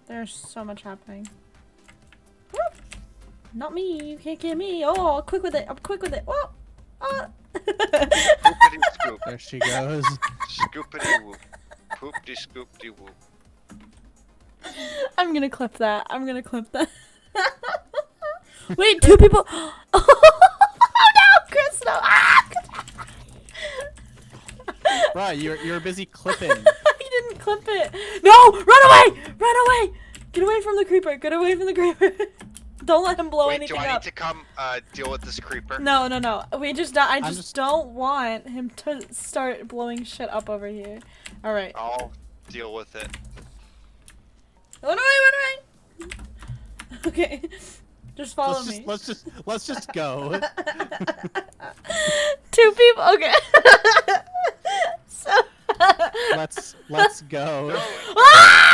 There's so much happening. Whoop. Not me. You can't get me. Oh, quick with it. I'm quick with it. Whoa. Ah. Scoopity scoop. There she goes. Scoopity whoop. Poopty scoopty whoop. I'm gonna clip that. I'm gonna clip that. Wait, 2 people. Oh no, Chris, no. Ah! Right, you're busy clipping. He didn't clip it. No, run away! Run away! Get away from the creeper. Get away from the creeper. Don't let him blow Wait, anything do I up. need to come deal with this creeper? No. We just I I'm just don't want him to start blowing shit up over here. All right. I'll deal with it. Run away! Okay. Just follow me. Let's just go. 2 people. Okay. So. Let's go. Ah!